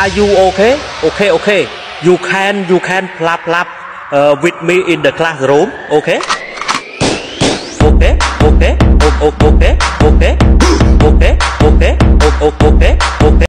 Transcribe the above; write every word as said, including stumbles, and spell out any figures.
Are you okay? Okay, okay. You can, you can plap plap uh, with me in the classroom. Okay? Okay, okay, okay, okay, okay, okay, okay, okay, okay, okay.